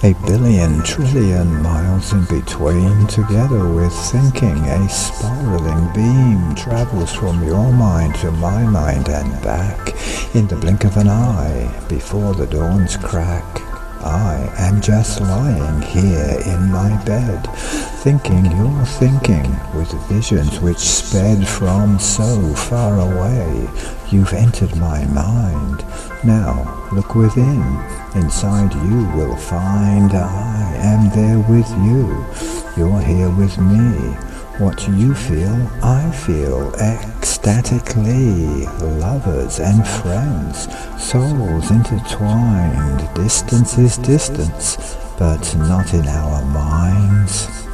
A billion trillion miles in between, together with thinking, a spiraling beam travels from your mind to my mind and back, in the blink of an eye, before the dawn's crack. I am just lying here in my bed, thinking you're thinking, with visions which sped from so far away. You've entered my mind. Now look within. Inside you will find I am there with you. You're here with me. What you feel, I feel ecstatically. Lovers and friends, souls intertwined. Distance is distance, but not in our minds.